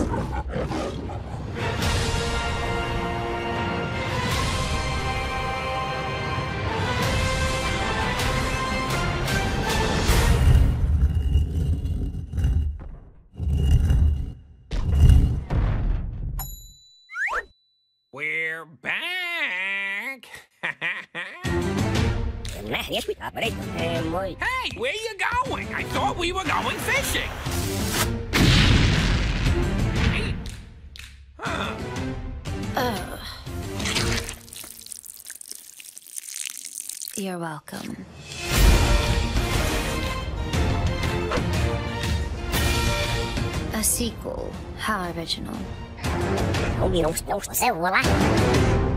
We're back! Hey, Hey, where you going? I thought we were going fishing. Hey. Huh. you're welcome. A sequel. How original. Không gì đâu, đâu, sao quá.